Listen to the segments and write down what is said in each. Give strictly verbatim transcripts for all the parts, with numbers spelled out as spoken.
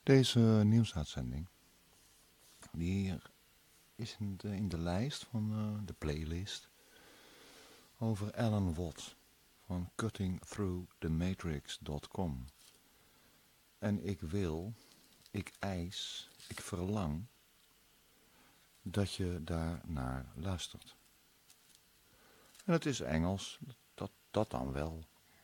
Deze nieuwsuitzending die is in de, in de lijst van uh, de playlist over Alan Watt van cutting through the matrix dot com. En ik wil, ik eis, ik verlang dat je daar naar luistert. En het is Engels, dat, dat dan wel.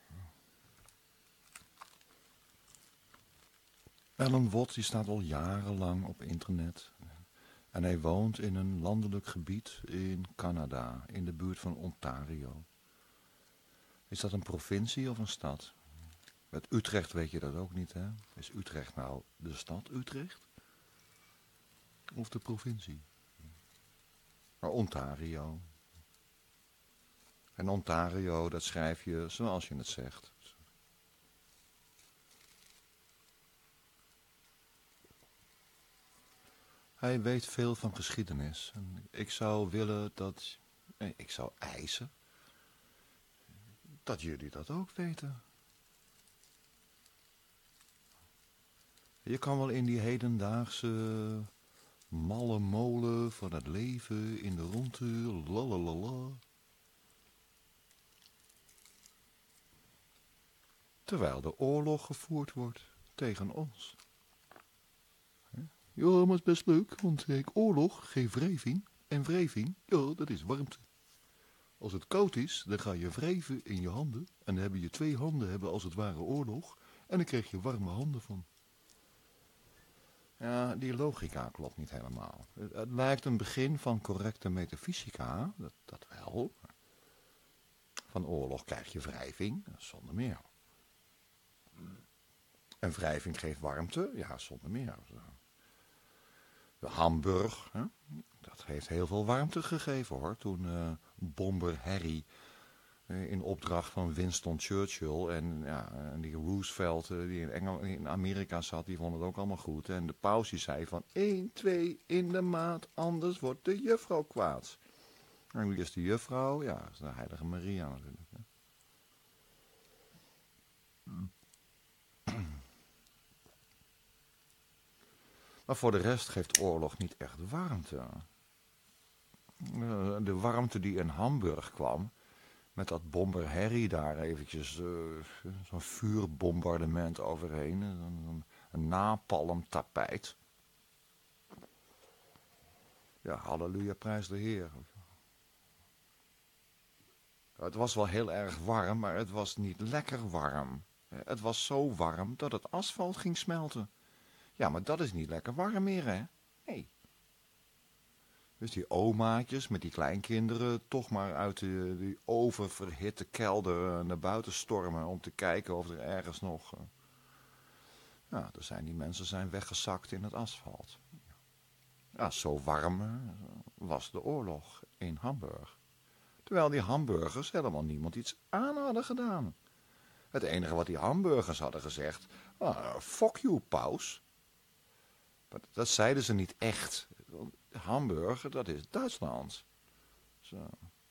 Alan Watt die staat al jarenlang op internet. En hij woont in een landelijk gebied in Canada, in de buurt van Ontario. Is dat een provincie of een stad? Met Utrecht weet je dat ook niet, hè? Is Utrecht nou de stad Utrecht? Of de provincie? Maar Ontario. En Ontario, dat schrijf je zoals je het zegt. Hij weet veel van geschiedenis. En ik zou willen dat... Nee, ik zou eisen... dat jullie dat ook weten. Je kan wel in die hedendaagse... malle molen van het leven in de rondte... lalalala... terwijl de oorlog gevoerd wordt tegen ons. Ja, maar het is best leuk, want kijk, oorlog geeft wrijving. En wrijving, ja, dat is warmte. Als het koud is, dan ga je wrijven in je handen. En dan hebben je twee handen hebben als het ware oorlog. En dan krijg je warme handen van. Ja, die logica klopt niet helemaal. Het, het lijkt een begin van correcte metafysica, dat, dat wel. Van oorlog krijg je wrijving, zonder meer. En wrijving geeft warmte, ja, zonder meer. De Hamburg, hè? Dat heeft heel veel warmte gegeven hoor. Toen uh, bomber Harry uh, in opdracht van Winston Churchill en, ja, en die Roosevelt uh, die in, Engel, in Amerika zat, die vond het ook allemaal goed. En de paus die zei van één, twee in de maat, anders wordt de juffrouw kwaad. En wie is de juffrouw? Ja, dat is de heilige Maria natuurlijk. Hè? Maar voor de rest geeft oorlog niet echt warmte. De warmte die in Hamburg kwam, met dat bomber Harry daar eventjes, uh, zo'n vuurbombardement overheen, een, een napalmtapijt. Ja, halleluja, prijs de Heer. Het was wel heel erg warm, maar het was niet lekker warm. Het was zo warm dat het asfalt ging smelten. Ja, maar dat is niet lekker warm meer, hè? Nee. Dus die omaatjes met die kleinkinderen toch maar uit die, die oververhitte kelder naar buiten stormen om te kijken of er ergens nog... Ja, er zijn die mensen zijn weggezakt in het asfalt. Ja, zo warm was de oorlog in Hamburg. Terwijl die hamburgers helemaal niemand iets aan hadden gedaan. Het enige wat die hamburgers hadden gezegd, ah, fuck you, paus. Maar dat zeiden ze niet echt. Hamburg, dat is Duitsland. Zo.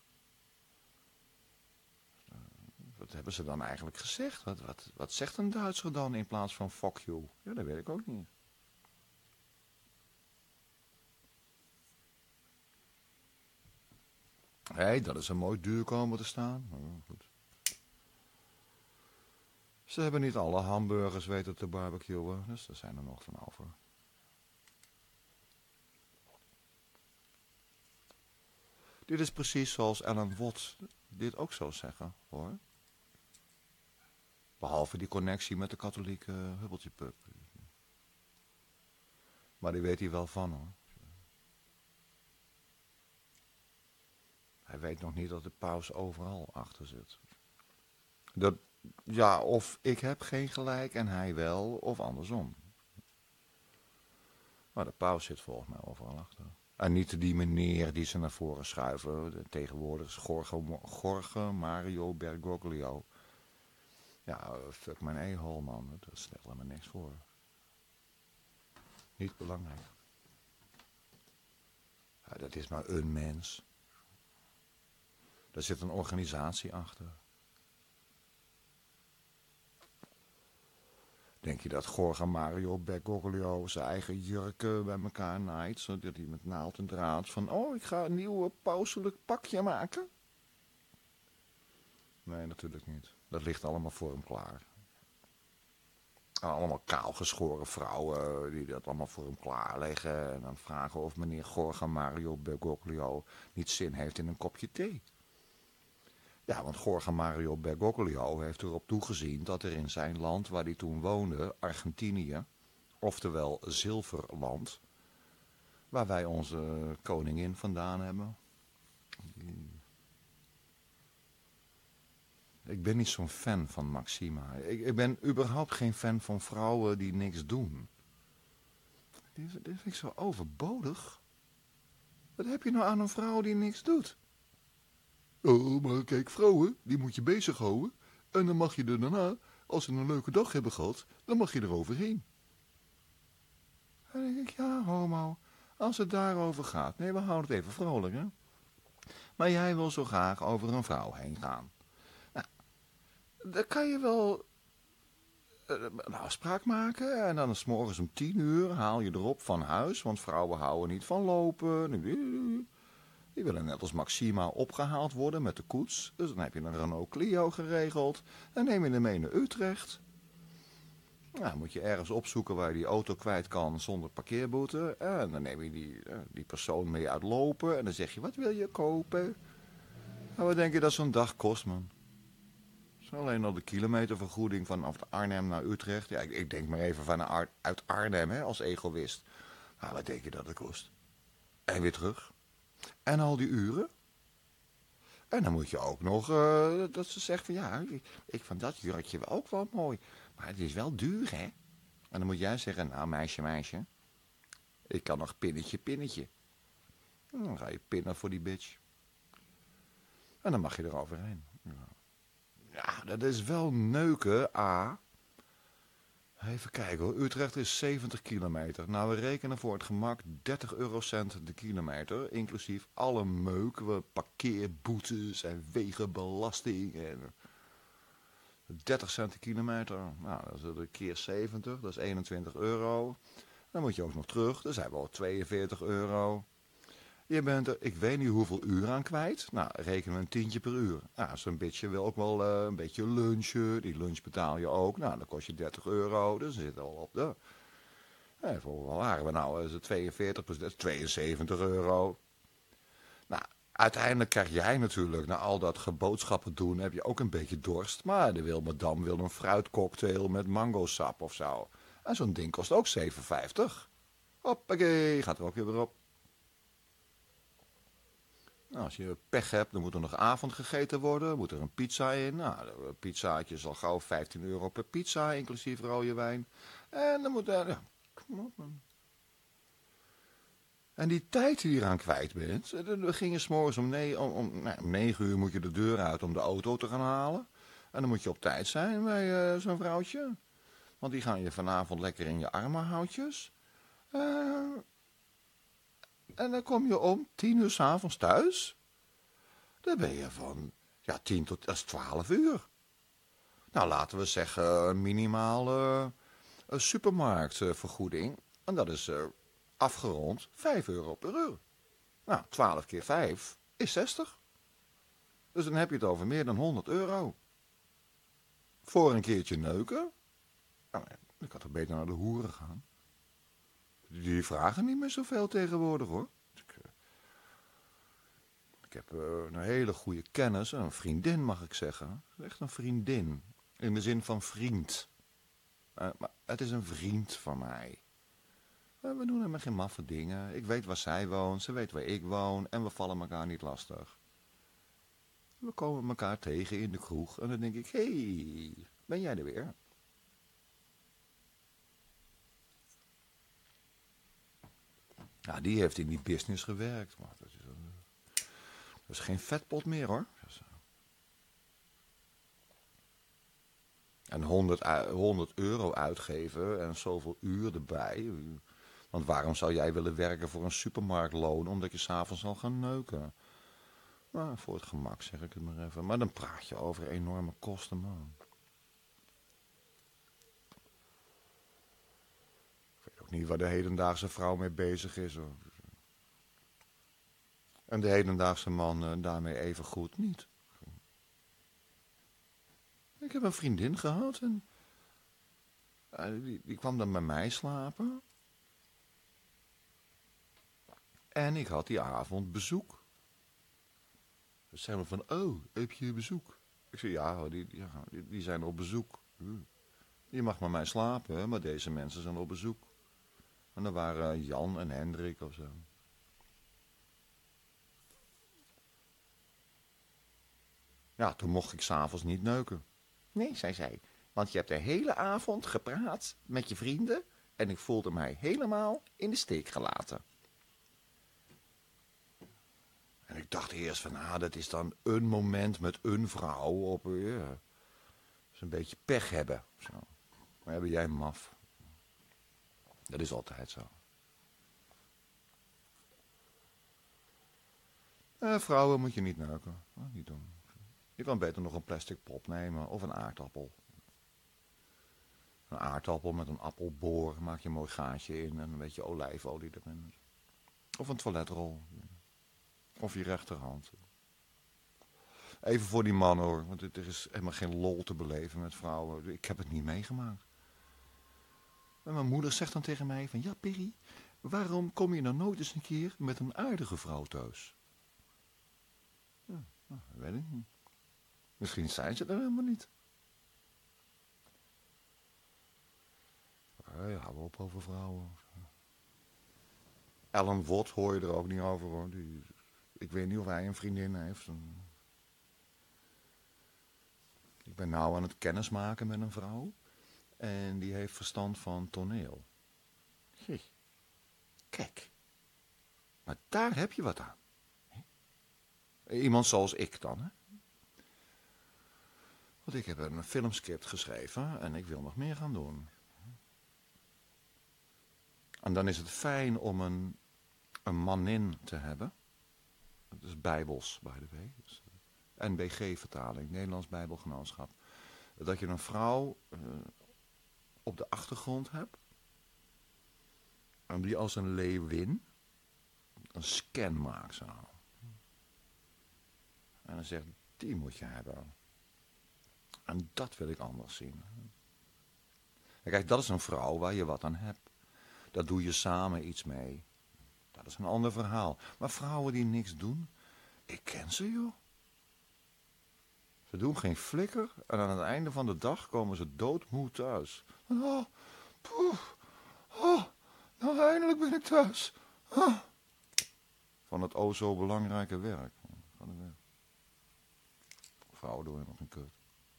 Wat hebben ze dan eigenlijk gezegd? Wat, wat, wat zegt een Duitser dan in plaats van fuck you? Ja, dat weet ik ook niet. Hé, hey, dat is een mooi duur komen te staan. Oh, goed. Ze hebben niet alle hamburgers weten te barbecuen, dus er zijn er nog van over. Dit is precies zoals Alan Watt dit ook zou zeggen, hoor. Behalve die connectie met de katholieke hubbeltjepub. Maar die weet hij wel van, hoor. Hij weet nog niet dat de paus overal achter zit. Dat, ja, of ik heb geen gelijk en hij wel, of andersom. Maar de paus zit volgens mij overal achter. En niet die meneer die ze naar voren schuiven. Tegenwoordig is Jorge, Jorge Mario Bergoglio. Ja, fuck mijn e-hole, man. Dat stelt er me niks voor. Niet belangrijk. Ja, dat is maar een mens. Daar zit een organisatie achter. Denk je dat Jorge Mario Bergoglio zijn eigen jurken bij elkaar naait, zodat hij met naald en draad van, oh, ik ga een nieuw pauselijk pakje maken? Nee, natuurlijk niet. Dat ligt allemaal voor hem klaar. Allemaal kaalgeschoren vrouwen die dat allemaal voor hem klaarleggen en dan vragen of meneer Jorge Mario Bergoglio niet zin heeft in een kopje thee. Ja, want Jorge Mario Bergoglio heeft erop toegezien dat er in zijn land waar hij toen woonde, Argentinië, oftewel Zilverland, waar wij onze koningin vandaan hebben. Ik ben niet zo'n fan van Maxima. Ik, ik ben überhaupt geen fan van vrouwen die niks doen. Dit, dit vind ik zo overbodig. Wat heb je nou aan een vrouw die niks doet? Oh, maar kijk, vrouwen, die moet je bezighouden. En dan mag je er daarna, als ze een leuke dag hebben gehad, dan mag je er overheen. En dan denk ik, ja, homo, als het daarover gaat. Nee, we houden het even vrolijk, hè. Maar jij wil zo graag over een vrouw heen gaan. Nou, dan kan je wel een afspraak maken. En dan 's morgens om tien uur haal je erop van huis. Want vrouwen houden niet van lopen. Die willen net als Maxima opgehaald worden met de koets. Dus dan heb je een Renault Clio geregeld. Dan neem je hem mee naar Utrecht. Nou, moet je ergens opzoeken waar je die auto kwijt kan zonder parkeerboete. En dan neem je die, die persoon mee uit lopen. En dan zeg je, wat wil je kopen? Nou, wat denk je dat zo'n dag kost, man? Alleen al de kilometervergoeding vanaf Arnhem naar Utrecht. Ja, ik, ik denk maar even van Ar uit Arnhem, hè, als egoïst. Nou, wat denk je dat het kost? En weer terug. En al die uren. En dan moet je ook nog, uh, dat ze zegt van ja, ik, ik vond dat jurkje wel ook wel mooi. Maar het is wel duur, hè? En dan moet jij zeggen, nou meisje, meisje. Ik kan nog pinnetje, pinnetje. En dan ga je pinnen voor die bitch. En dan mag je eroverheen. Ja. Ja, dat is wel neuken, A. Even kijken hoor, Utrecht is zeventig kilometer. Nou, we rekenen voor het gemak dertig eurocent de kilometer, inclusief alle meuk, parkeerboetes en wegenbelasting. En dertig cent de kilometer, nou, dat is een keer zeventig, dat is eenentwintig euro. Dan moet je ook nog terug, dan zijn we al tweeënveertig euro. Je bent er, ik weet niet hoeveel uur aan kwijt. Nou, rekenen we een tientje per uur. Nou, zo'n bitje wil ook wel uh, een beetje lunchen. Die lunch betaal je ook. Nou, dan kost je dertig euro. Dus dan zit al op de... Even, hoe waren we nou? Is het tweeënveertig plus tweeënzeventig euro. Nou, uiteindelijk krijg jij natuurlijk, na al dat geboodschappen doen, heb je ook een beetje dorst. Maar de wil madame wil een fruitcocktail met mangosap of zo. En zo'n ding kost ook zeven vijftig. Hoppakee, gaat er ook weer weer op. Nou, als je pech hebt, dan moet er nog avond gegeten worden. Moet er een pizza in. Nou, een pizzaatje is al gauw vijftien euro per pizza, inclusief rode wijn. En dan moet er... Ja, kom op, man. En die tijd die je eraan kwijt bent... We gingen 's morgens om, ne om, om, nou, om negen uur moet je de deur uit om de auto te gaan halen. En dan moet je op tijd zijn bij uh, zo'n vrouwtje. Want die gaan je vanavond lekker in je armen houtjes. Uh, en dan kom je om tien uur 's avonds thuis... Dan ben je van, ja, tien tot, dat is twaalf uur. Nou, laten we zeggen, minimaal uh, een supermarktvergoeding. En dat is uh, afgerond vijf euro per uur. Nou, twaalf keer vijf is zestig. Dus dan heb je het over meer dan honderd euro. Voor een keertje neuken. Nou, ik had er beter naar de hoeren gaan. Die vragen niet meer zoveel tegenwoordig, hoor. Ik heb uh, een hele goede kennis, een vriendin mag ik zeggen. Echt een vriendin. In de zin van vriend. Uh, maar het is een vriend van mij. Uh, we doen helemaal geen maffe dingen. Ik weet waar zij woont, ze weet waar ik woon. En we vallen elkaar niet lastig. We komen elkaar tegen in de kroeg. En dan denk ik, hé, hey, ben jij er weer? Ja, die heeft in die business gewerkt. Maar dat is een... Dat is geen vetpot meer, hoor. En honderd euro uitgeven en zoveel uur erbij. Want waarom zou jij willen werken voor een supermarktloon omdat je s'avonds al gaat neuken? Nou, voor het gemak zeg ik het maar even. Maar dan praat je over enorme kosten, man. ook niet waar de hedendaagse vrouw mee bezig is, hoor. En de hedendaagse man uh, daarmee even goed niet. Ik heb een vriendin gehad en uh, die, die kwam dan bij mij slapen. En ik had die avond bezoek. Ze zeiden van, oh, heb je bezoek? Ik zei, ja, die, ja die, die zijn op bezoek. Je mag met mij slapen, maar deze mensen zijn op bezoek. En dat waren Jan en Hendrik of zo. Ja, toen mocht ik 's avonds niet neuken. Nee, zei zij, want je hebt de hele avond gepraat met je vrienden en ik voelde mij helemaal in de steek gelaten. En ik dacht eerst van, ah, dat is dan een moment met een vrouw op, ja, dus een beetje pech hebben. Zo. Maar ben jij maf? Dat is altijd zo. Eh, vrouwen moet je niet neuken. Oh, niet doen. Je kan beter nog een plastic pop nemen of een aardappel. Een aardappel met een appelboor, maak je een mooi gaatje in en een beetje olijfolie erin. Of een toiletrol. Of je rechterhand. Even voor die man hoor, want er is helemaal geen lol te beleven met vrouwen. Ik heb het niet meegemaakt. En mijn moeder zegt dan tegen mij van, ja Perry, waarom kom je nou nooit eens een keer met een aardige vrouw thuis? Ja, nou, dat weet ik niet. Misschien zijn ze er helemaal niet. Hey, hou op over vrouwen. Ellen Watt hoor je er ook niet over hoor. Die, ik weet niet of hij een vriendin heeft. Ik ben nou aan het kennismaken met een vrouw. En die heeft verstand van toneel. Zie. Kijk. Maar daar heb je wat aan. Iemand zoals ik dan, hè. Want ik heb een filmscript geschreven en ik wil nog meer gaan doen. En dan is het fijn om een, een manin te hebben. Dat is bijbels, by the way. Dus N B G-vertaling, Nederlands Bijbelgenootschap. Dat je een vrouw uh, op de achtergrond hebt. En die als een leeuwin een scan maakt zo. En dan zegt, die moet je hebben. En dat wil ik anders zien. En kijk, dat is een vrouw waar je wat aan hebt. Daar doe je samen iets mee. Dat is een ander verhaal. Maar vrouwen die niks doen, ik ken ze joh. Ze doen geen flikker en aan het einde van de dag komen ze doodmoe thuis. Oh, poef, oh, nou eindelijk ben ik thuis. Oh. Van het o zo belangrijke werk. Van het werk. Vrouwen doen helemaal geen kut.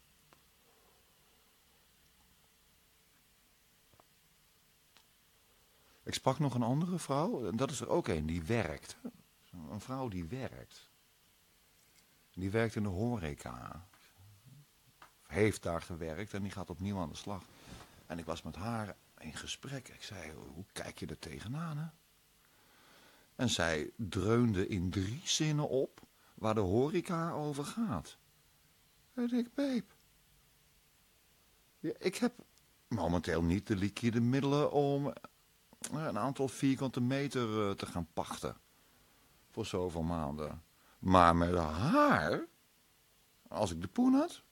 Ik sprak nog een andere vrouw, en dat is er ook een, die werkt. Een vrouw die werkt. Die werkt in de horeca. Heeft daar gewerkt en die gaat opnieuw aan de slag. En ik was met haar in gesprek. Ik zei, hoe kijk je er tegenaan, hè? En zij dreunde in drie zinnen op waar de horeca over gaat. En ik, babe, ja, ik heb momenteel niet de liquide middelen om een aantal vierkante meter te gaan pachten. Voor zoveel maanden. Maar met haar, als ik de poen had,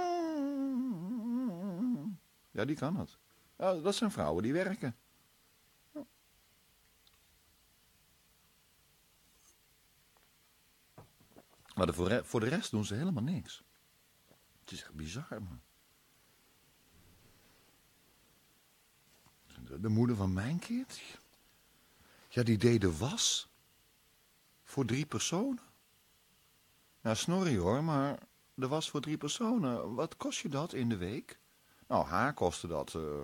ja, die kan het. Ja, dat zijn vrouwen die werken. Ja. Maar de, voor, voor de rest doen ze helemaal niks. Het is echt bizar, man. De, de moeder van mijn kind, ja, die deed de was voor drie personen. Nou, sorry hoor, maar de was voor drie personen, wat kost je dat in de week? Nou, haar kostte dat uh,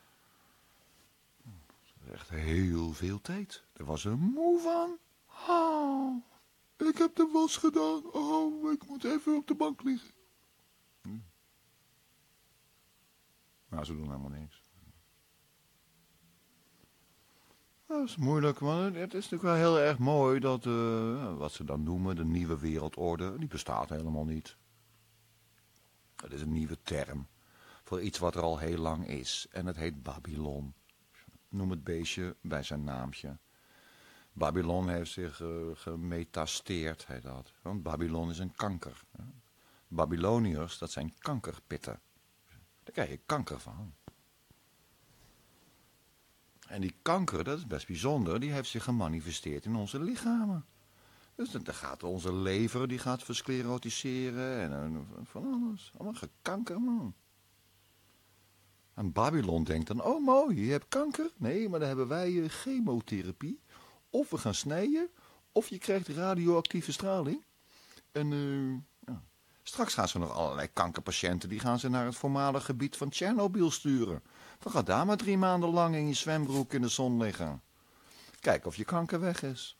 echt heel veel tijd. Daar was ze moe van. Oh, ik heb de was gedaan. Oh, ik moet even op de bank liggen. Hm. Nou, ze doen helemaal niks. Dat is moeilijk, maar het is natuurlijk wel heel erg mooi dat, uh, wat ze dan noemen, de nieuwe wereldorde, die bestaat helemaal niet. Het is een nieuwe term voor iets wat er al heel lang is en het heet Babylon. Noem het beestje bij zijn naampje. Babylon heeft zich uh, gemetasteerd, heet dat. Want Babylon is een kanker. Hè? Babyloniërs, dat zijn kankerpitten. Daar krijg je kanker van. En die kanker, dat is best bijzonder, die heeft zich gemanifesteerd in onze lichamen. Dus dan gaat onze lever, die gaat versclerotiseren en, en van alles. Allemaal gekanker, man. En Babylon denkt dan, oh mooi, je hebt kanker. Nee, maar dan hebben wij uh, chemotherapie. Of we gaan snijden, of je krijgt radioactieve straling. En uh, ja. Straks gaan ze nog allerlei kankerpatiënten, die gaan ze naar het voormalige gebied van Tsjernobyl sturen. Dan ga daar maar drie maanden lang in je zwembroek in de zon liggen. Kijk of je kanker weg is.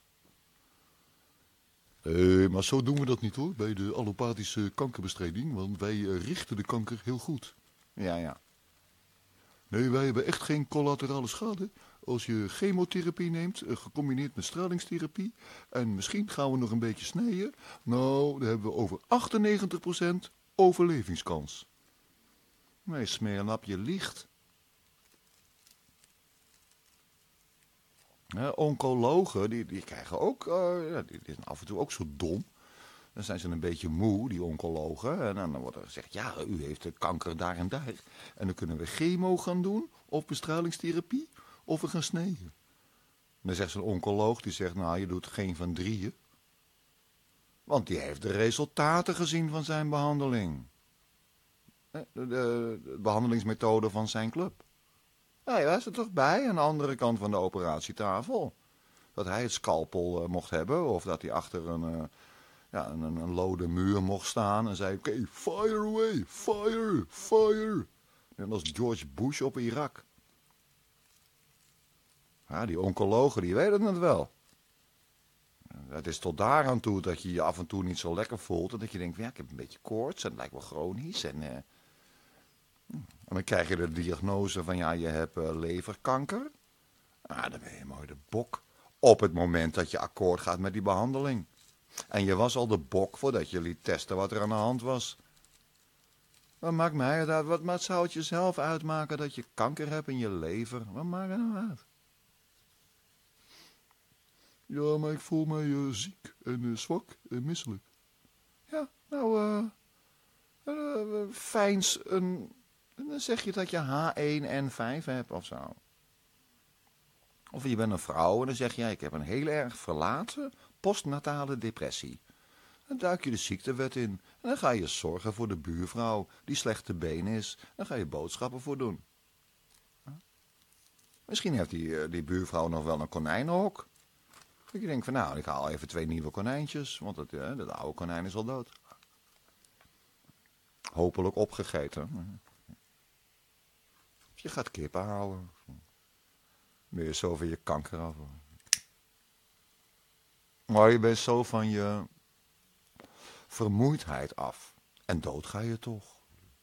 Uh, maar zo doen we dat niet hoor, bij de allopathische kankerbestrijding, want wij uh, richten de kanker heel goed. Ja, ja. Nee, wij hebben echt geen collaterale schade. Als je chemotherapie neemt, uh, gecombineerd met stralingstherapie, en misschien gaan we nog een beetje snijden, nou, dan hebben we over achtennegentig procent overlevingskans. Nee, smeerlap, je liegt. Ja, oncologen, die, die krijgen ook, uh, ja, die, die zijn af en toe ook zo dom. Dan zijn ze een beetje moe, die oncologen. En dan wordt er gezegd, ja, u heeft de kanker daar en daar. En dan kunnen we chemo gaan doen, of bestralingstherapie, of we gaan snijden. En dan zegt zo'n oncoloog, die zegt, nou, je doet geen van drieën. Want die heeft de resultaten gezien van zijn behandeling. De, de, de behandelingsmethode van zijn club. Nou, hij was er toch bij, aan de andere kant van de operatietafel. Dat hij het scalpel uh, mocht hebben, of dat hij achter een, uh, ja, een, een lode muur mocht staan en zei, oké, okay, fire away, fire, fire. Net als George Bush op Irak. Ja, die oncologen, die weten het wel. Het is tot daar aan toe dat je je af en toe niet zo lekker voelt en dat je denkt, ja, ik heb een beetje koorts en het lijkt wel chronisch en... Uh, En dan krijg je de diagnose van, ja, je hebt uh, leverkanker. Ah, dan ben je mooi de bok. Op het moment dat je akkoord gaat met die behandeling. En je was al de bok voordat je liet testen wat er aan de hand was. Wat maakt mij het uit? Wat, wat zou het jezelf uitmaken dat je kanker hebt in je lever? Wat maakt het nou uit? Ja, maar ik voel mij uh, ziek en uh, zwak en misselijk. Ja, nou, uh, uh, fijns een... En dan zeg je dat je H één N vijf hebt of zo. Of je bent een vrouw en dan zeg je, ik heb een heel erg verlaten postnatale depressie. Dan duik je de ziektewet in en dan ga je zorgen voor de buurvrouw die slecht te been is. Dan ga je boodschappen voor doen. Misschien heeft die, die buurvrouw nog wel een konijnenhok. Dat je denkt van, nou, ik haal even twee nieuwe konijntjes, want het, dat oude konijn is al dood. Hopelijk opgegeten. Je gaat kippen houden. Ben je zo van je kanker af. Maar je bent zo van je vermoeidheid af. En dood ga je toch.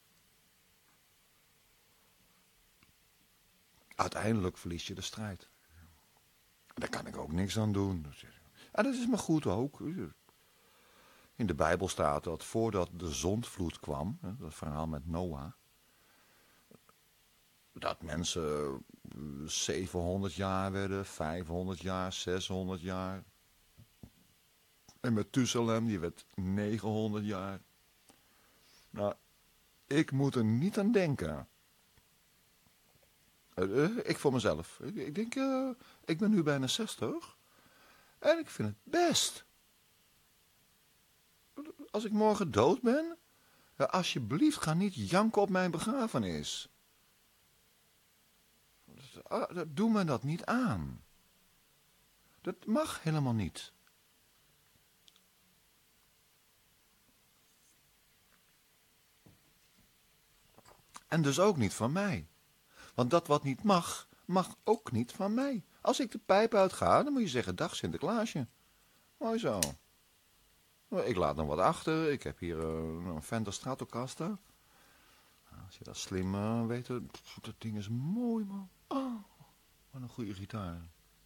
Uiteindelijk verlies je de strijd. Daar kan ik ook niks aan doen. En dat is maar goed ook. In de Bijbel staat dat voordat de zondvloed kwam, dat verhaal met Noah, dat mensen zevenhonderd jaar werden, vijfhonderd jaar, zeshonderd jaar. En Methuselem, die werd negenhonderd jaar. Nou, ik moet er niet aan denken. Uh, uh, ik voor mezelf. Ik, ik denk, uh, ik ben nu bijna zestig. En ik vind het best. Als ik morgen dood ben, uh, alsjeblieft ga niet janken op mijn begrafenis. Uh, doe me dat niet aan. Dat mag helemaal niet. En dus ook niet van mij. Want dat wat niet mag, mag ook niet van mij. Als ik de pijp uitga, dan moet je zeggen, dag Sinterklaasje. Mooi zo. Ik laat nog wat achter. Ik heb hier uh, een Fender Stratocaster. Als je dat slim uh, weet, dat ding is mooi, man. Oh, wat een goede gitaar.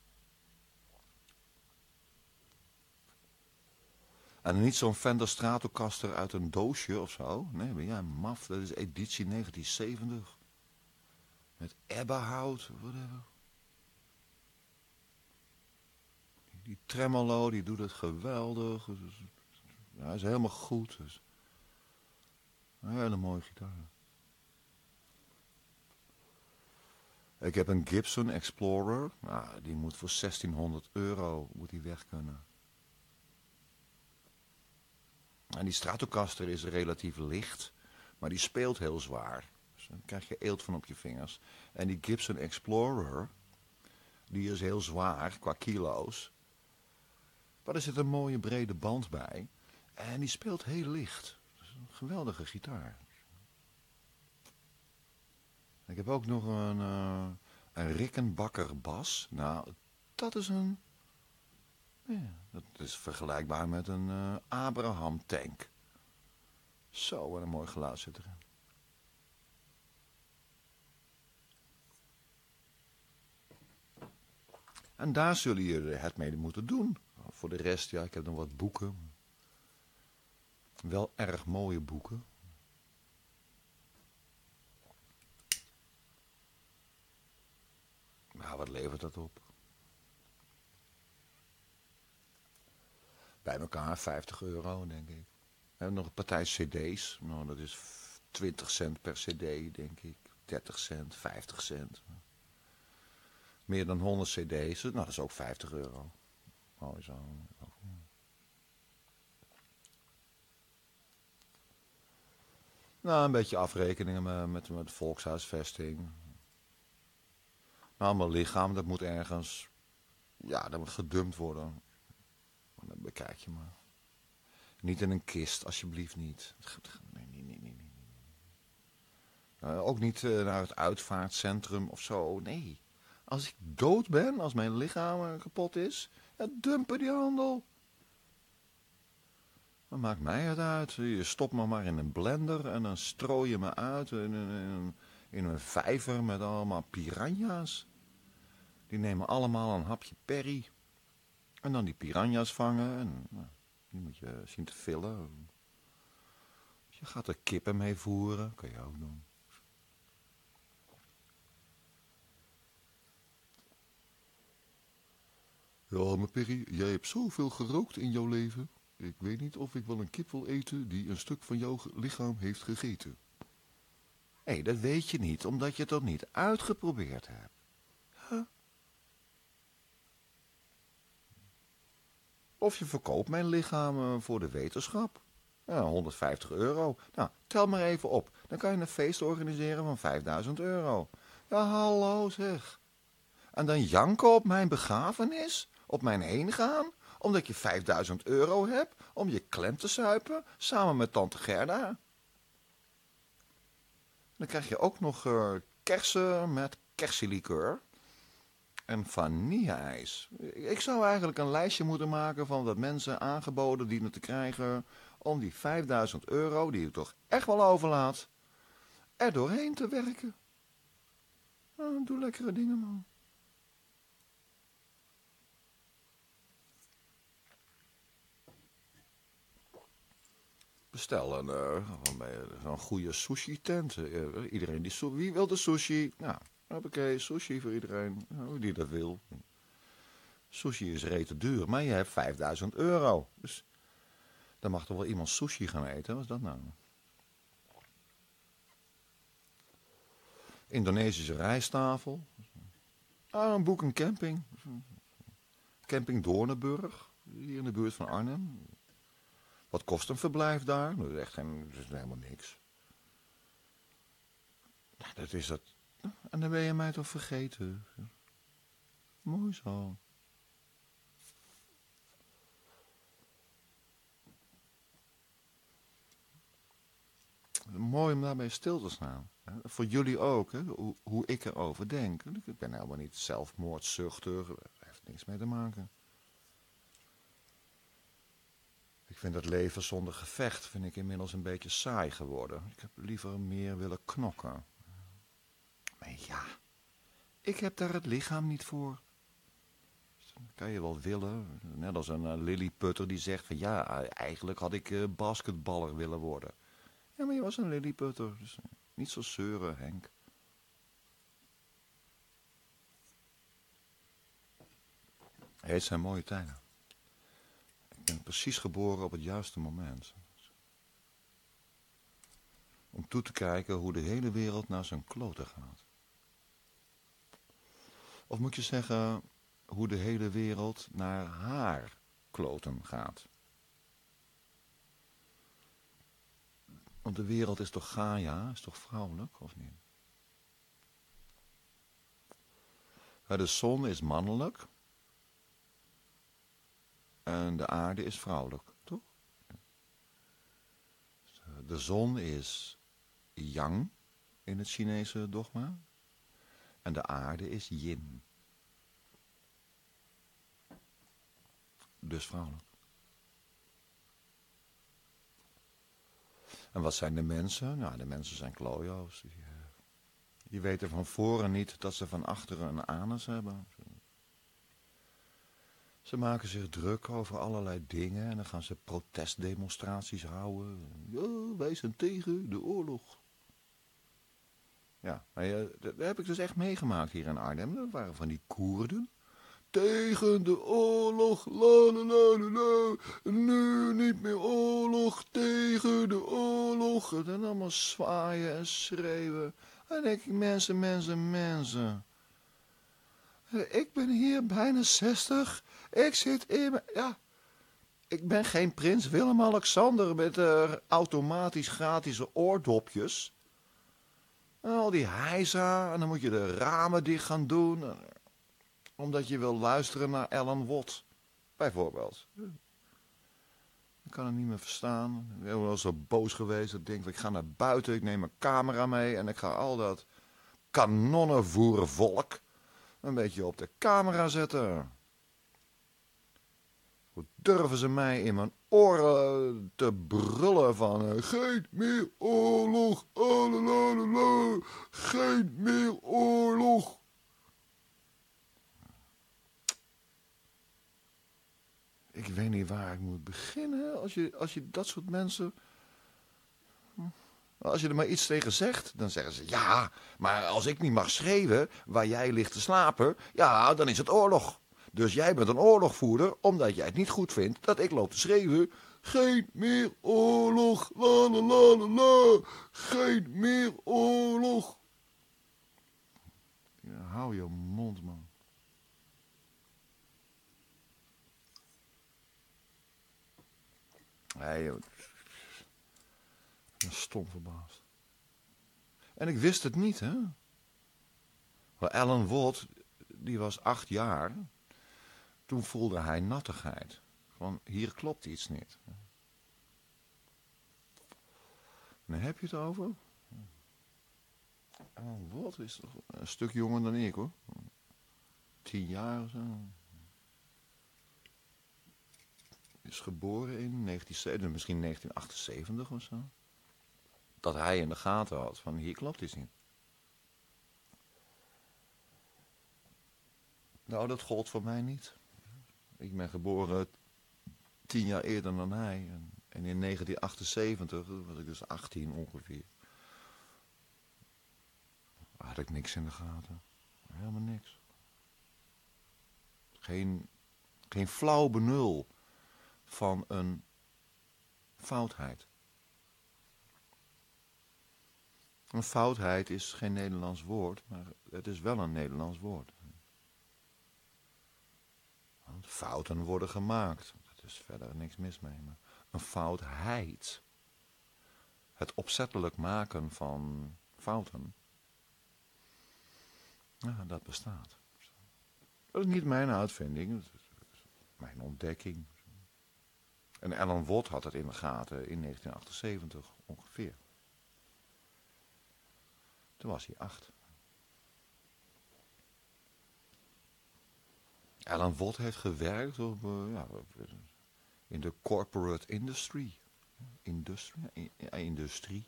En niet zo'n Fender Stratocaster uit een doosje of zo. Nee, ben jij maf. Dat is editie negentien zeventig. Met ebbenhout, whatever. Die tremolo, die doet het geweldig. Ja, hij is helemaal goed. Dus. Een hele mooie gitaar. Ik heb een Gibson Explorer. Nou, die moet voor zestienhonderd euro moet die weg kunnen. En die Stratocaster is relatief licht, maar die speelt heel zwaar. Dus dan krijg je eelt van op je vingers. En die Gibson Explorer, die is heel zwaar qua kilo's. Maar er zit een mooie brede band bij. En die speelt heel licht. Dat is een geweldige gitaar. Ik heb ook nog een, uh, een Rickenbacker bas. Nou, dat is een... Ja, dat is vergelijkbaar met een uh, Abraham tank. Zo, en een mooi geluid zit erin. En daar zullen jullie het mee moeten doen. Voor de rest, ja, ik heb nog wat boeken. Wel erg mooie boeken. Nou, wat levert dat op? Bij elkaar vijftig euro, denk ik. We hebben nog een partij cd's. Nou, dat is twintig cent per cd, denk ik. dertig cent, vijftig cent. Meer dan honderd cd's. Nou, dat is ook vijftig euro. Mooi zo. Nou, een beetje afrekeningen met, met, met volkshuisvesting. Nou, mijn lichaam, dat moet ergens... Ja, dat moet gedumpt worden. Dat bekijk je maar. Niet in een kist, alsjeblieft niet. Nee, nee, nee, nee. nee. Uh, ook niet uh, naar het uitvaartcentrum of zo. Nee. Als ik dood ben, als mijn lichaam uh, kapot is, ja, dumpen die handel. Wat maakt mij het uit? Je stopt me maar in een blender en dan strooi je me uit in, in, in, in een vijver met allemaal piranha's. Die nemen allemaal een hapje perry. En dan die piranha's vangen en nou, die moet je zien te villen. Je gaat er kippen mee voeren, kan je ook doen. Ja, maar Perry, jij hebt zoveel gerookt in jouw leven. Ik weet niet of ik wel een kip wil eten die een stuk van jouw lichaam heeft gegeten. Hé, hey, dat weet je niet, omdat je het nog niet uitgeprobeerd hebt. Huh? Of je verkoopt mijn lichaam voor de wetenschap. Ja, honderdvijftig euro. Nou, tel maar even op. Dan kan je een feest organiseren van vijfduizend euro. Ja, hallo zeg. En dan janken op mijn begrafenis? Op mijn heengaan? Omdat je vijfduizend euro hebt om je klem te suipen samen met tante Gerda. Dan krijg je ook nog uh, kersen met kersenlikeur. En vanille-ijs. Ik zou eigenlijk een lijstje moeten maken van wat mensen aangeboden dienen te krijgen om die vijfduizend euro, die ik toch echt wel overlaat, er doorheen te werken. Nou, doe lekkere dingen, man. Bestel een, uh, een goede sushi-tent. Uh, iedereen die wie wil de sushi? Nou, oké, sushi voor iedereen uh, die dat wil. Sushi is rete duur, maar je hebt vijfduizend euro. Dus dan mag toch wel iemand sushi gaan eten? Wat is dat nou? Indonesische rijsttafel. Ah, een boek een camping. Camping Doornenburg, hier in de buurt van Arnhem. Wat kost een verblijf daar? Dat is echt geen, dat is helemaal niks. Ja, dat is dat. En dan ben je mij toch vergeten. Mooi zo. Mooi om daarbij stil te staan. Voor jullie ook, hè? Hoe, hoe ik erover denk. Ik ben helemaal niet zelfmoordzuchtig. Daar heeft niks mee te maken. Ik vind het leven zonder gevecht vind ik inmiddels een beetje saai geworden. Ik heb liever meer willen knokken. Maar ja, ik heb daar het lichaam niet voor. Dat kan je wel willen. Net als een uh, lilliputter die zegt van ja, eigenlijk had ik uh, basketballer willen worden. Ja, maar je was een lilliputter. Dus niet zo zeuren, Henk. Het zijn mooie tijden. Ik ben precies geboren op het juiste moment. Om toe te kijken hoe de hele wereld naar zijn kloten gaat. Of moet je zeggen, hoe de hele wereld naar haar kloten gaat. Want de wereld is toch Gaia, is toch vrouwelijk, of niet? De zon is mannelijk. En de aarde is vrouwelijk, toch? De zon is yang in het Chinese dogma. En de aarde is yin. Dus vrouwelijk. En wat zijn de mensen? Nou, de mensen zijn klojo's. Die, uh, die weten van voren niet dat ze van achteren een anus hebben. Ze maken zich druk over allerlei dingen en dan gaan ze protestdemonstraties houden. Ja, wij zijn tegen de oorlog. Ja, maar ja, dat heb ik dus echt meegemaakt hier in Arnhem. Dat waren van die Koerden. Tegen de oorlog, la la la la la. Nu niet meer oorlog, tegen de oorlog. En dan allemaal zwaaien en schreeuwen. En dan denk ik, mensen, mensen, mensen. Ik ben hier bijna zestig. Ik zit in mijn... Ja, ik ben geen prins Willem-Alexander met uh, automatisch gratis oordopjes. En al die hijza. En dan moet je de ramen dicht gaan doen. Omdat je wil luisteren naar Alan Watt. Bijvoorbeeld. Ik kan het niet meer verstaan. Ik ben wel zo boos geweest. Ik denk, ik ga naar buiten. Ik neem mijn camera mee. En ik ga al dat kanonnenvoervolk een beetje op de camera zetten. Hoe durven ze mij in mijn oren te brullen van... Uh, geen meer oorlog, alalalala, geen meer oorlog. Ik weet niet waar ik moet beginnen als je, als je dat soort mensen... Als je er maar iets tegen zegt, dan zeggen ze... Ja, maar als ik niet mag schreeuwen waar jij ligt te slapen... Ja, dan is het oorlog. Dus jij bent een oorlogvoerder, omdat jij het niet goed vindt dat ik loop te schreeuwen. Geen meer oorlog, la la la la la. Geen meer oorlog. Ja, hou je mond, man. Nee, joh. Ik ben stom verbaasd. En ik wist het niet, hè. Alan Watt, die was acht jaar... Toen voelde hij nattigheid. Van, hier klopt iets niet. En dan heb je het over. Oh, wat is toch een stuk jonger dan ik, hoor. Tien jaar of zo. Is geboren in negentien, misschien negentien achtenzeventig of zo. Dat hij in de gaten had van, hier klopt iets niet. Nou, dat gold voor mij niet. Ik ben geboren tien jaar eerder dan hij. En, en in negentien achtenzeventig, was ik dus achttien ongeveer. Had ik niks in de gaten. Helemaal niks. Geen, geen flauw benul van een foutheid. Een foutheid is geen Nederlands woord, maar het is wel een Nederlands woord. Want fouten worden gemaakt. Er is verder niks mis mee. Maar een foutheid. Het opzettelijk maken van fouten. Ja, dat bestaat. Dat is niet mijn uitvinding. Dat is mijn ontdekking. En Alan Watt had het in de gaten in negentien achtenzeventig ongeveer. Toen was hij acht. Alan Watt heeft gewerkt op, uh, ja, in de corporate industry. Industrie? Ja, industrie.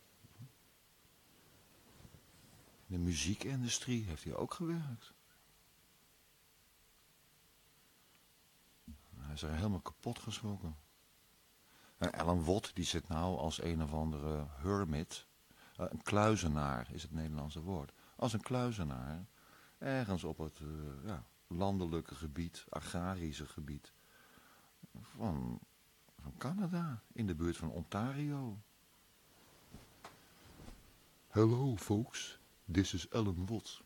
In de muziekindustrie heeft hij ook gewerkt. Hij is er helemaal kapot geschrokken. En Alan Watt die zit nou als een of andere hermit. Uh, een kluizenaar is het Nederlandse woord. Als een kluizenaar ergens op het... Uh, ja, landelijke gebied, agrarische gebied van, van Canada, in de buurt van Ontario. Hello folks, this is Alan Watt.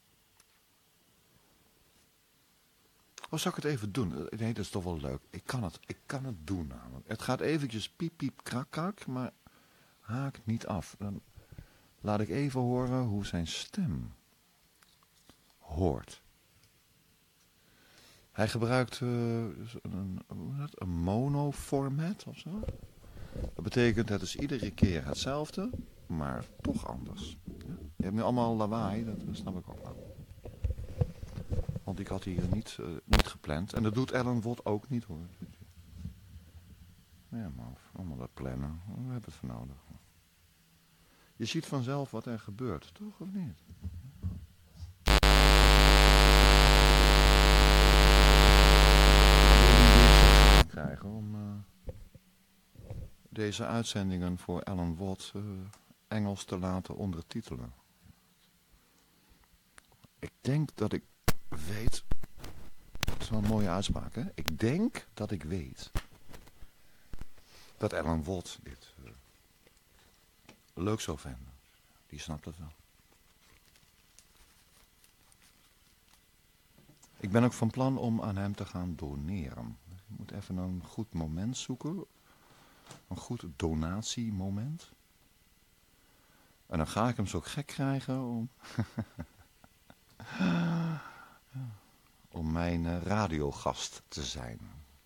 Oh, zal ik het even doen? Nee, dat is toch wel leuk. Ik kan het, ik kan het doen namelijk. Het gaat eventjes piep piep krak krak, maar haak niet af. Dan laat ik even horen hoe zijn stem hoort. Hij gebruikt uh, een, een mono-format of zo. Dat betekent, het is iedere keer hetzelfde, maar toch anders. Ja? Je hebt nu allemaal lawaai, dat snap ik ook wel. Want ik had hier niet, uh, niet gepland. En dat doet Alan Watt ook niet hoor. Ja, maar allemaal dat plannen. We hebben het voor nodig. Je ziet vanzelf wat er gebeurt, toch of niet? Krijgen om uh, deze uitzendingen voor Alan Watt uh, Engels te laten ondertitelen. Ik denk dat ik weet. Dat is wel een mooie uitspraak, hè? Ik denk dat ik weet dat Alan Watt dit uh, leuk zou vinden. Die snapt het wel. Ik ben ook van plan om aan hem te gaan doneren. Je moet even een goed moment zoeken. Een goed donatiemoment. En dan ga ik hem zo gek krijgen om... om mijn uh, radiogast te zijn.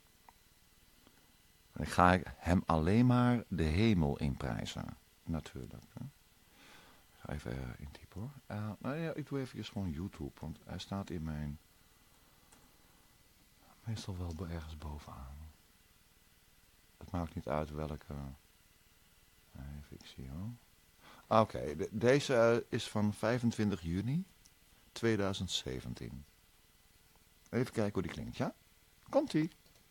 En ik ga hem alleen maar de hemel inprijzen. Natuurlijk. Hè. Ik ga even uh, intypen hoor. Uh, nou ja, ik doe even gewoon YouTube. Want hij staat in mijn... meestal wel ergens bovenaan. Het maakt niet uit welke... Even, ik zie hoor. Oké, okay, de, deze uh, is van vijfentwintig juni tweeduizend zeventien. Even kijken hoe die klinkt, ja? Komt-ie.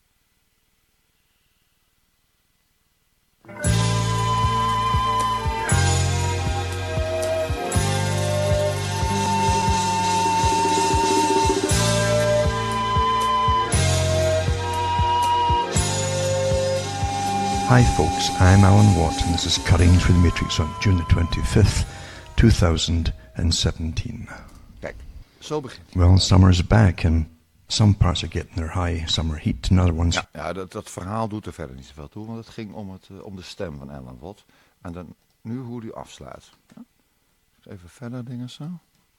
Hi folks, I'm Alan Watt and this is Cutting Through the Matrix on June the twenty-fifth, twenty seventeen. Kijk, zo begint. Well, summer's back and some parts are getting their high summer heat and other ones... Ja, ja dat, dat verhaal doet er verder niet zoveel toe, want het ging om, het, uh, om de stem van Alan Watt. En dan nu hoe die afsluit. Ja? Even verder dingen zo.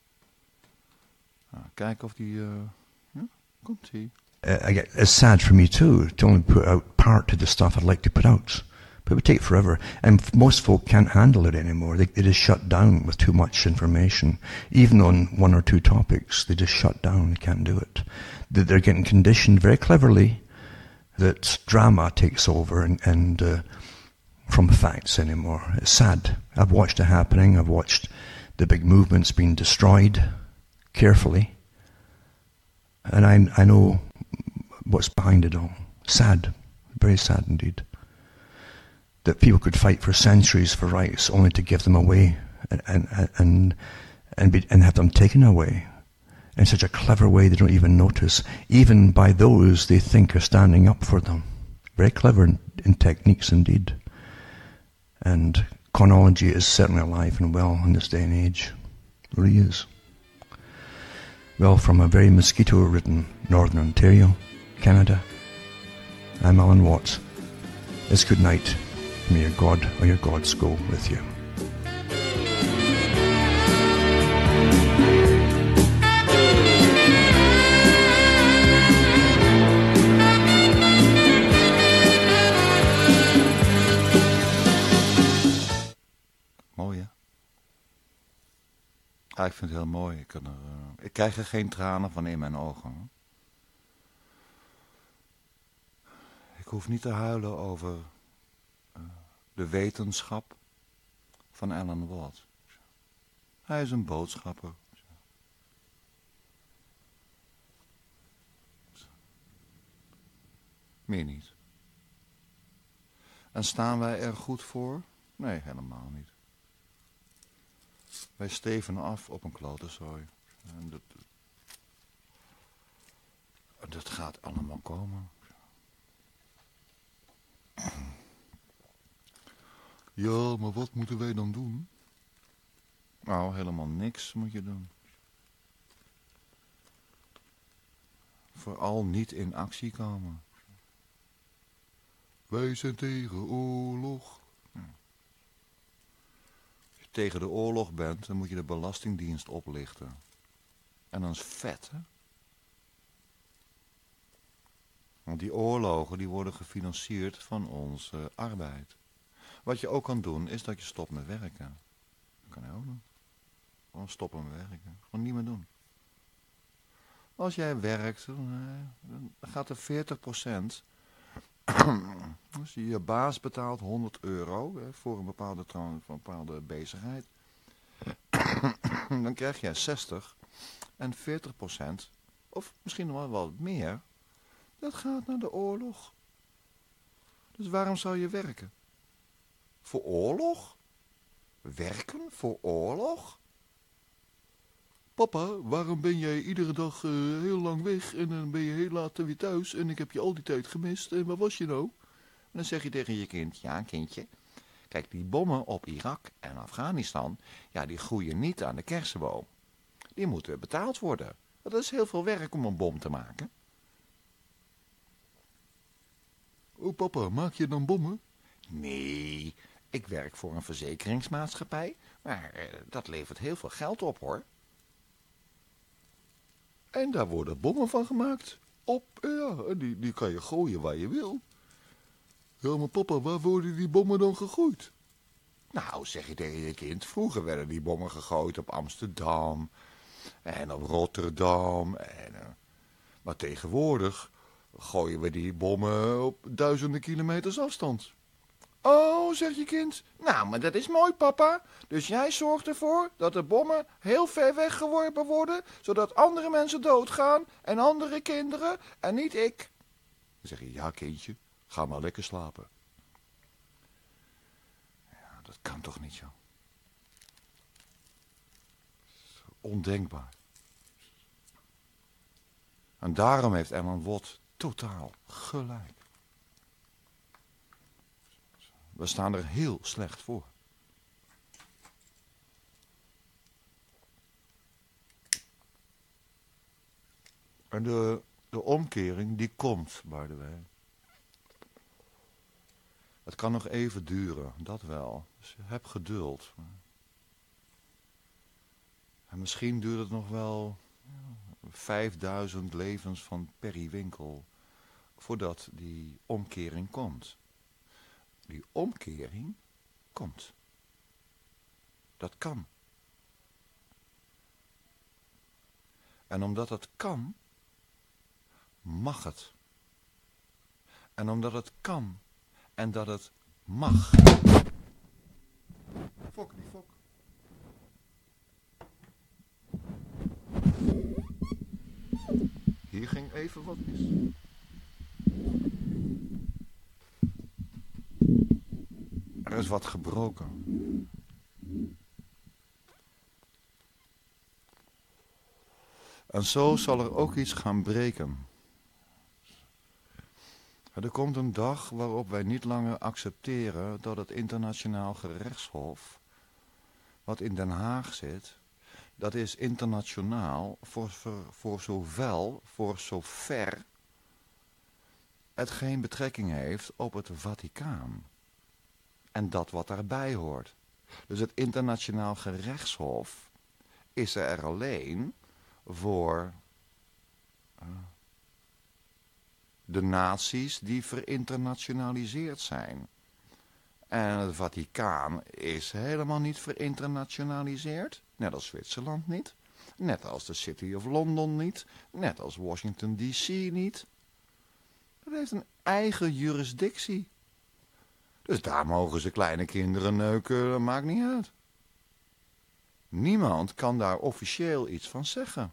Nou, kijken of die... Uh, ja, komt-ie. Uh, I get, it's sad for me too to only put out part of the stuff I'd like to put out. But it would take forever. And f- most folk can't handle it anymore. They, they just shut down with too much information. Even on one or two topics, they just shut down. They can't do it. They, they're getting conditioned very cleverly that drama takes over and, and uh, from facts anymore. It's sad. I've watched it happening. I've watched the big movements being destroyed carefully. And I, I know what's behind it all. Sad. Very sad indeed. That people could fight for centuries for rights only to give them away and and and and, be, and have them taken away in such a clever way they don't even notice, even by those they think are standing up for them. Very clever in, in techniques indeed. And chronology is certainly alive and well in this day and age. It really is. Well, from a very mosquito-ridden northern Ontario, Canada, I'm Alan Watts. It's good night. May your God or your gods go with you. Mooi hè? Ja, ik vind het heel mooi. Ik, kan er, uh, ik krijg er geen tranen van in mijn ogen. Hoor. Ik hoef niet te huilen over uh, de wetenschap van Alan Watt. Hij is een boodschapper. Meer niet. En staan wij er goed voor? Nee, helemaal niet. Wij steven af op een klotenzooi. En dat, dat gaat allemaal komen. Ja, maar wat moeten wij dan doen? Nou, helemaal niks moet je doen. Vooral niet in actie komen. Wij zijn tegen oorlog. Ja. Als je tegen de oorlog bent, dan moet je de Belastingdienst oplichten. En dan is vet, hè? Want die oorlogen die worden gefinancierd van onze arbeid. Wat je ook kan doen, is dat je stopt met werken. Dat kan je ook doen. Gewoon stoppen met werken. Gewoon niet meer doen. Als jij werkt, dan gaat er veertig procent... Dus je baas betaalt honderd euro hè, voor een bepaalde, een bepaalde bezigheid. Dan krijg jij zestig en veertig procent, of misschien nog wel wat meer, dat gaat naar de oorlog. Dus waarom zou je werken? Voor oorlog? Werken voor oorlog? Papa, waarom ben jij iedere dag uh, heel lang weg en dan ben je heel laat weer thuis en ik heb je al die tijd gemist en waar was je nou? En dan zeg je tegen je kind, ja kindje, kijk die bommen op Irak en Afghanistan, ja die groeien niet aan de kersenboom. Die moeten betaald worden. Dat is heel veel werk om een bom te maken. Oh papa, maak je dan bommen? Nee, ik werk voor een verzekeringsmaatschappij, maar uh, dat levert heel veel geld op hoor. En daar worden bommen van gemaakt. Op, ja, die, die kan je gooien waar je wil. Ja, maar papa, waar worden die bommen dan gegooid? Nou, zeg je tegen je kind, vroeger werden die bommen gegooid op Amsterdam en op Rotterdam. En, uh, maar tegenwoordig gooien we die bommen op duizenden kilometers afstand. Oh, zegt je kind, nou, maar dat is mooi, papa. Dus jij zorgt ervoor dat de bommen heel ver weggeworpen worden, zodat andere mensen doodgaan en andere kinderen en niet ik. Dan zeg je, ja kindje, ga maar lekker slapen. Ja, dat kan toch niet, joh. Ondenkbaar. En daarom heeft Ellen Watt totaal gelijk. We staan er heel slecht voor. En de, de omkering, die komt, by the way. Het kan nog even duren, dat wel. Dus heb geduld. En misschien duurt het nog wel vijfduizend levens van Perry Winkel voordat die omkering komt. Die omkering komt. Dat kan. En omdat het kan, mag het. En omdat het kan en dat het mag. Fok, die fok. Hier ging even wat mis. Er is wat gebroken. En zo zal er ook iets gaan breken. Er komt een dag waarop wij niet langer accepteren dat het internationaal gerechtshof, wat in Den Haag zit, dat is internationaal voor, voor, voor zowel, voor zover het geen betrekking heeft op het Vaticaan. En dat wat daarbij hoort. Dus het internationaal gerechtshof is er alleen voor uh, de naties die verinternationaliseerd zijn. En het Vaticaan is helemaal niet verinternationaliseerd. Net als Zwitserland niet. Net als de City of London niet. Net als Washington D C niet. Dat heeft een eigen jurisdictie. Dus daar mogen ze kleine kinderen neuken, dat maakt niet uit. Niemand kan daar officieel iets van zeggen.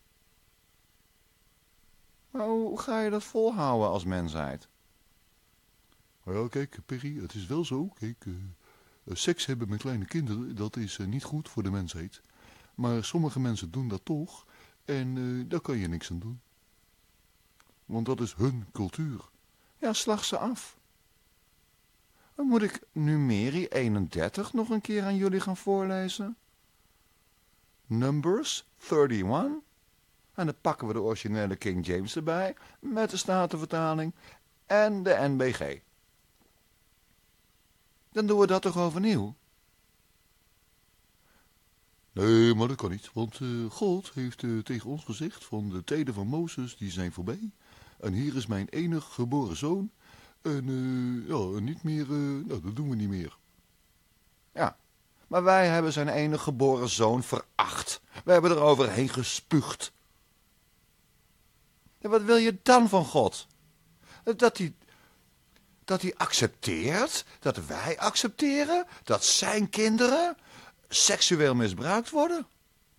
Maar hoe ga je dat volhouden als mensheid? Ja, kijk, Perry, het is wel zo. Kijk, uh, seks hebben met kleine kinderen, dat is uh, niet goed voor de mensheid. Maar sommige mensen doen dat toch. En uh, daar kan je niks aan doen. want dat is hun cultuur. Ja, slag ze af. Dan moet ik Numeri eenendertig nog een keer aan jullie gaan voorlezen? Numbers eenendertig. En dan pakken we de originele King James erbij, met de Statenvertaling en de N B G. Dan doen we dat toch overnieuw? Nee, maar dat kan niet, want uh, God heeft uh, tegen ons gezegd van de tijden van Mozes, die zijn voorbij. En hier is mijn enig geboren zoon. En uh, ja, niet meer, uh, nou, dat doen we niet meer. Ja, maar wij hebben zijn enig geboren zoon veracht. We hebben er overheen gespuugd. En wat wil je dan van God? Dat hij, dat hij accepteert, dat wij accepteren, dat zijn kinderen seksueel misbruikt worden?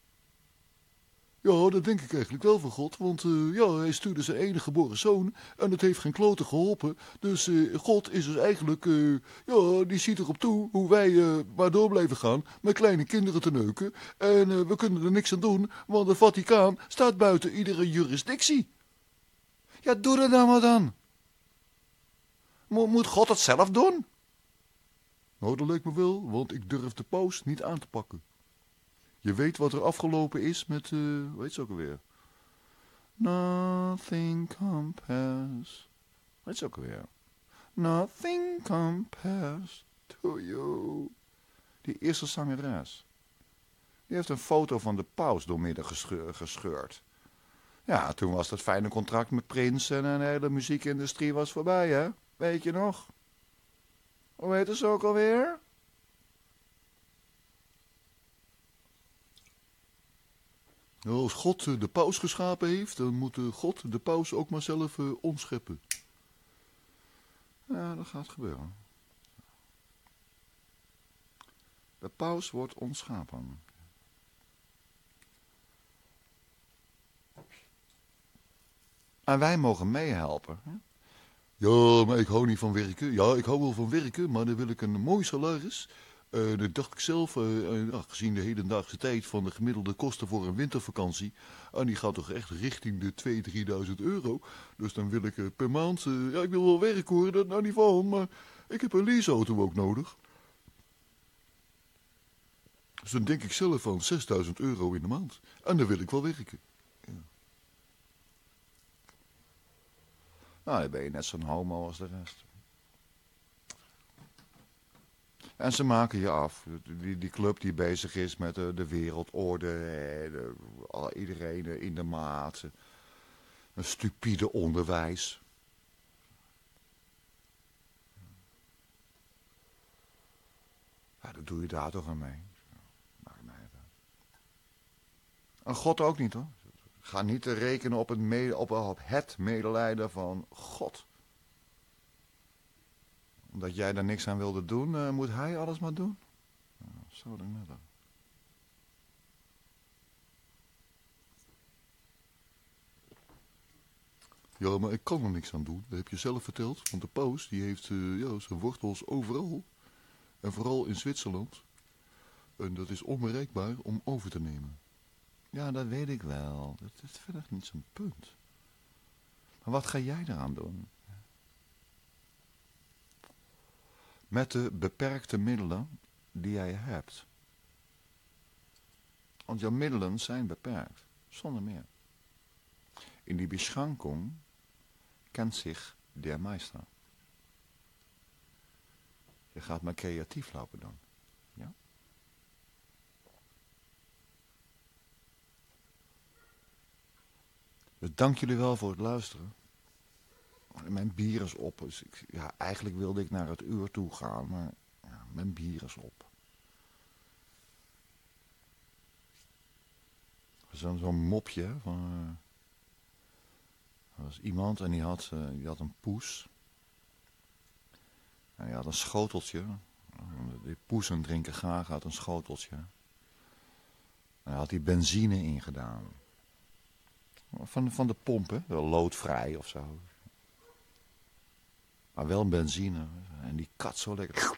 Ja, dat denk ik eigenlijk wel van God, want uh, ja, hij stuurde zijn enige geboren zoon en het heeft geen klote geholpen. Dus uh, God is dus eigenlijk, uh, ja, die ziet erop toe hoe wij uh, maar door blijven gaan met kleine kinderen te neuken. En uh, we kunnen er niks aan doen, want het Vaticaan staat buiten iedere jurisdictie. Ja, doe dat nou maar dan. Mo- moet God het zelf doen? Nou, dat lijkt me wel, want ik durf de paus niet aan te pakken. Je weet wat er afgelopen is met, uh, hoe heet ze ook alweer? Nothing compares. Hoe heet ze ook alweer? Nothing compares to you. Die eerste zangeres. Die heeft een foto van de paus doormidden gescheur, gescheurd. Ja, toen was dat fijne contract met Prins en een hele muziekindustrie was voorbij, hè? Weet je nog? Hoe heet ze ook alweer? Nou, als God de paus geschapen heeft, dan moet God de paus ook maar zelf uh, omscheppen. Ja, dat gaat gebeuren. De paus wordt ontschapen. En wij mogen meehelpen. Hè? Ja, maar ik hou niet van werken. Ja, ik hou wel van werken, maar dan wil ik een mooi salaris. Uh, dat dacht ik zelf, uh, uh, gezien de hedendaagse tijd van de gemiddelde kosten voor een wintervakantie. En die gaat toch echt richting de tweeduizend, drieduizend euro. Dus dan wil ik uh, per maand, uh, ja ik wil wel werken hoor, dat nou niet van. Maar ik heb een leaseauto ook nodig. Dus dan denk ik zelf aan zesduizend euro in de maand. En dan wil ik wel werken. Ja. Nou, dan ben je net zo'n homo als de rest. En ze maken je af. Die, die club die bezig is met de, de wereldorde. De, iedereen in de maat. Een stupide onderwijs. Ja, dat doe je daar toch aan mee. Maakt mij uit. En God ook niet hoor. Ga niet te rekenen op het, mede, op, op het medelijden van God. Omdat jij daar niks aan wilde doen, uh, moet hij alles maar doen. Nou, zo denk ik net aan. Ja, maar ik kan er niks aan doen. Dat heb je zelf verteld. Want de paus die heeft uh, ja, zijn wortels overal. En vooral in Zwitserland. En dat is onbereikbaar om over te nemen. Ja, dat weet ik wel. Dat is verder niet zo'n punt. Maar wat ga jij eraan doen? Met de beperkte middelen die jij hebt. Want jouw middelen zijn beperkt. Zonder meer. In die Beschränkung kent zich der Meister. Je gaat maar creatief lopen dan. Ja? Dus dank jullie wel voor het luisteren. Mijn bier is op. Dus ik, ja, eigenlijk wilde ik naar het uur toe gaan, maar ja, mijn bier is op. Zo'n zo'n mopje van... Uh, er was iemand en die had, uh, die had een poes. En die had een schoteltje. Die poesen drinken graag uit een schoteltje. En daar had hij benzine in gedaan. Van, van de pomp, hè? Loodvrij of zo. Maar wel een benzine. En die kat zo lekker.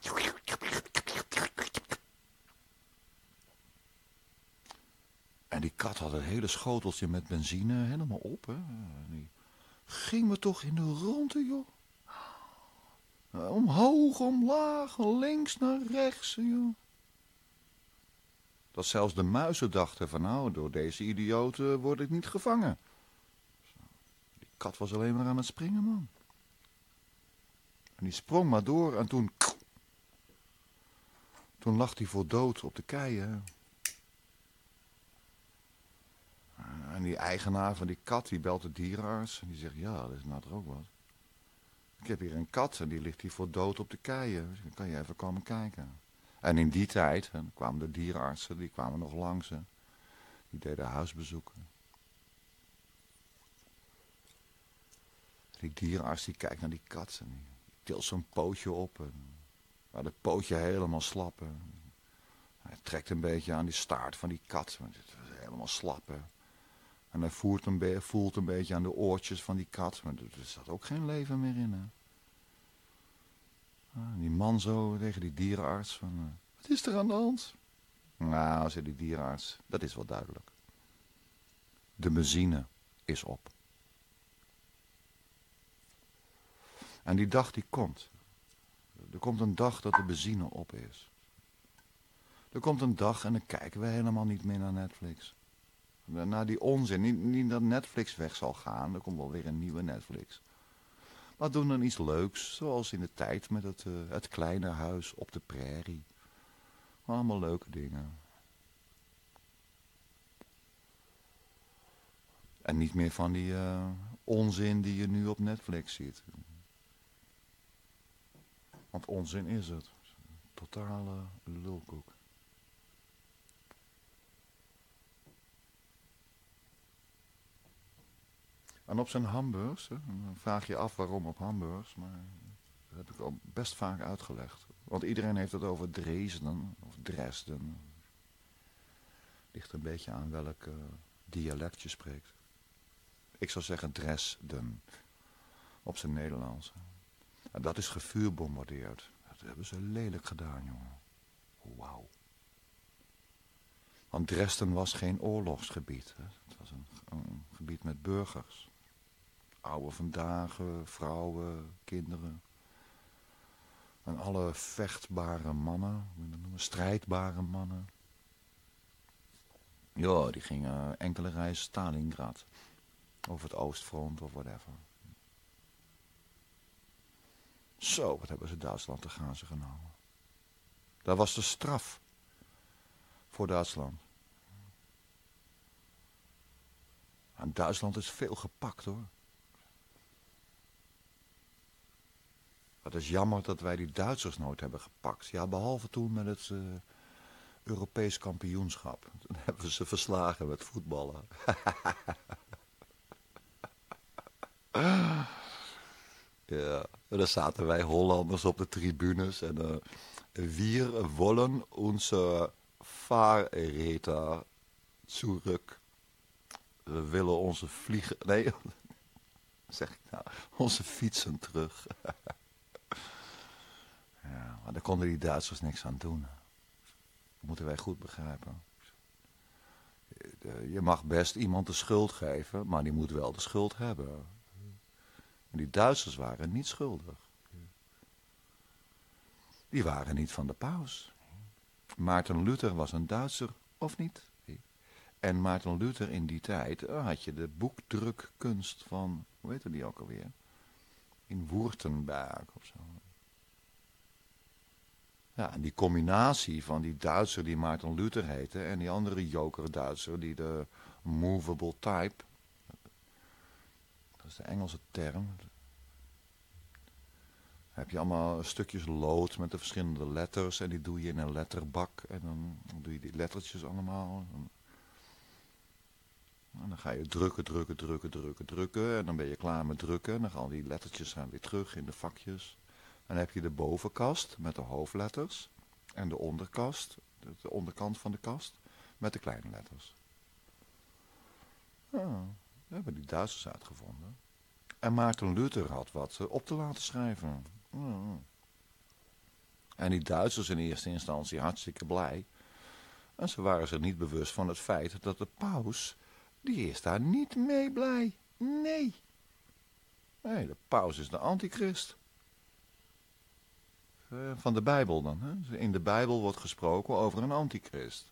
En die kat had een hele schoteltje met benzine helemaal op. Hè? En die ging me toch in de ronde, joh. Omhoog, omlaag, links naar rechts, joh. Dat zelfs de muizen dachten van nou, door deze idioten word ik niet gevangen. Die kat was alleen maar aan het springen, man. En die sprong maar door en toen... Toen lag hij voor dood op de keien. En die eigenaar van die kat, die belt de dierenarts. En die zegt, ja, dat is nou toch ook wat. Ik heb hier een kat en die ligt hier voor dood op de keien. Dus dan kan je even komen kijken. En in die tijd hè, kwamen de dierenartsen, die kwamen nog langs. Hè. Die deden huisbezoeken. Die dierenarts die kijkt naar die kat en die tilt zo'n pootje op. En, nou, dat pootje helemaal slap. Hè. Hij trekt een beetje aan die staart van die kat. Want het is helemaal slap. Hè. En hij voelt een, be- voelt een beetje aan de oortjes van die kat. Maar er zat ook geen leven meer in. Hè. En die man zo tegen die dierenarts van... Uh, wat is er aan de hand? Nou, zei die dierenarts, dat is wel duidelijk. De benzine is op. En die dag die komt. Er komt een dag dat de benzine op is. Er komt een dag en dan kijken we helemaal niet meer naar Netflix. Naar die onzin. Niet, niet dat Netflix weg zal gaan. Er komt wel weer een nieuwe Netflix. Maar doen dan iets leuks. Zoals in de tijd met het, uh, het kleine huis op de prairie. Allemaal leuke dingen. En niet meer van die uh, onzin die je nu op Netflix ziet. Want onzin is het. Totale lulkoek. En op zijn hamburgers, hè, dan vraag je af waarom op hamburgers, maar dat heb ik al best vaak uitgelegd. Want iedereen heeft het over Dresden of Dresden. Ligt een beetje aan welk uh, dialect je spreekt. Ik zou zeggen Dresden, op zijn Nederlands. En dat is gevuurbombardeerd. Dat hebben ze lelijk gedaan, jongen. Wauw. Want Dresden was geen oorlogsgebied. Hè. Het was een, een gebied met burgers. Oude vandaag, vrouwen, kinderen. En alle vechtbare mannen, strijdbare mannen. Ja, die gingen enkele reizen Stalingrad. Of het Oostfront of whatever. Zo, wat hebben ze Duitsland te grazen genomen. Dat was de straf voor Duitsland. En Duitsland is veel gepakt, hoor. Het is jammer dat wij die Duitsers nooit hebben gepakt. Ja, behalve toen met het uh, Europees kampioenschap. Toen hebben we ze verslagen met voetballen. Ja, en dan zaten wij Hollanders op de tribunes. En uh, wir wollen onze Fahrräder zurück. We willen onze vliegen... Nee, zeg ik nou, onze fietsen terug. Ja, maar daar konden die Duitsers niks aan doen. Dat moeten wij goed begrijpen. Je mag best iemand de schuld geven, maar die moet wel de schuld hebben. En die Duitsers waren niet schuldig. Die waren niet van de paus. Maarten Luther was een Duitser, of niet? En Maarten Luther in die tijd had je de boekdrukkunst van, hoe heette die ook alweer? In Württemberg of zo. Ja, en die combinatie van die Duitser die Maarten Luther heette en die andere joker-Duitser die de movable type, dat is de Engelse term, heb je allemaal stukjes lood met de verschillende letters en die doe je in een letterbak en dan doe je die lettertjes allemaal. En dan ga je drukken, drukken, drukken, drukken, drukken en dan ben je klaar met drukken en dan gaan die lettertjes gaan weer terug in de vakjes. En dan heb je de bovenkast met de hoofdletters en de onderkast, de onderkant van de kast, met de kleine letters. Ja, dat hebben die Duitsers uitgevonden. En Maarten Luther had wat op te laten schrijven. Ja. En die Duitsers in eerste instantie hartstikke blij. En ze waren zich niet bewust van het feit dat de paus, die is daar niet mee blij. Nee. Nee, de paus is de antichrist. Uh, van de Bijbel dan. Hè? In de Bijbel wordt gesproken over een antichrist.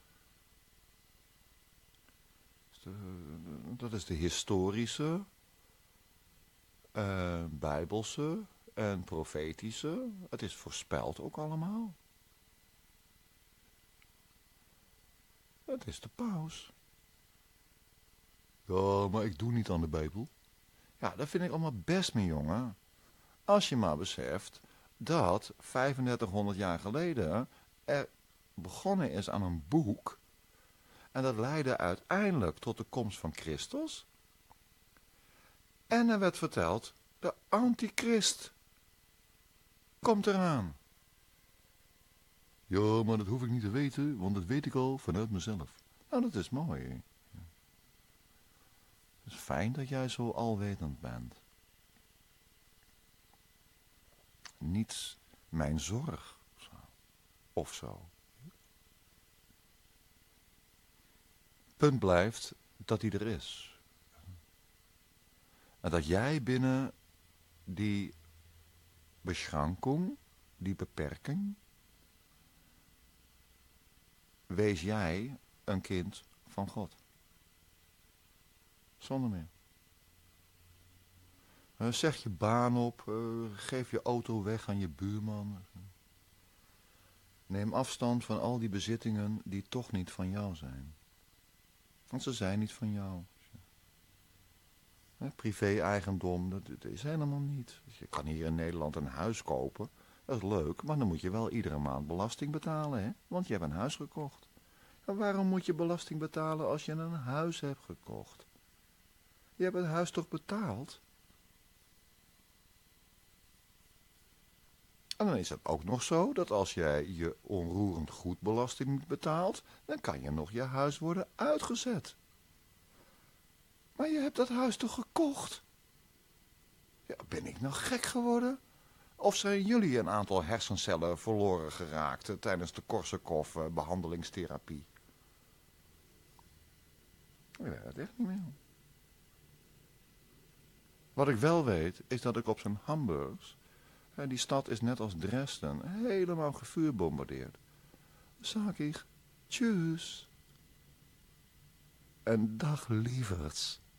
Dat is de historische, uh, bijbelse en profetische. Het is voorspeld ook allemaal. Het is de paus. Ja, maar ik doe niet aan de Bijbel. Ja, dat vind ik allemaal best, mijn jongen. Als je maar beseft dat vijfendertighonderd jaar geleden er begonnen is aan een boek. En dat leidde uiteindelijk tot de komst van Christus. En er werd verteld, de antichrist komt eraan. Ja, maar dat hoef ik niet te weten, want dat weet ik al vanuit mezelf. Nou, dat is mooi. Ja. Het is fijn dat jij zo alwetend bent. Niet mijn zorg, of zo. Punt blijft dat hij er is. En dat jij binnen die beschranking, die beperking, wees jij een kind van God. Zonder meer. Uh, zeg je baan op, uh, geef je auto weg aan je buurman. Neem afstand van al die bezittingen die toch niet van jou zijn. Want ze zijn niet van jou. Privé-eigendom, dat, dat is helemaal niet. Je kan hier in Nederland een huis kopen. Dat is leuk, maar dan moet je wel iedere maand belasting betalen, hè? Want je hebt een huis gekocht. En waarom moet je belasting betalen als je een huis hebt gekocht? Je hebt het huis toch betaald? En dan is het ook nog zo dat als jij je onroerend goedbelasting niet betaalt, dan kan je nog je huis worden uitgezet. Maar je hebt dat huis toch gekocht? Ja, ben ik nou gek geworden? Of zijn jullie een aantal hersencellen verloren geraakt tijdens de Korsakoff-behandelingstherapie? Ik weet het echt niet meer. Wat ik wel weet, is dat ik op zijn Hamburgs, die stad is net als Dresden, helemaal gevuurbombardeerd. Sag ik, tjus. En dag lieverds.